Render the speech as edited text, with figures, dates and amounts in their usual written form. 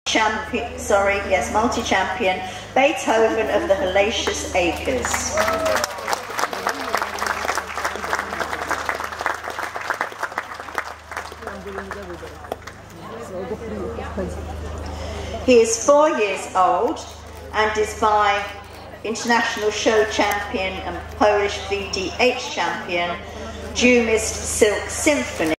multi-champion, Beethoven of the Hellacious Acres. He is 4 years old and is by international show champion and Polish VDH champion, Dumist Silk Symphony.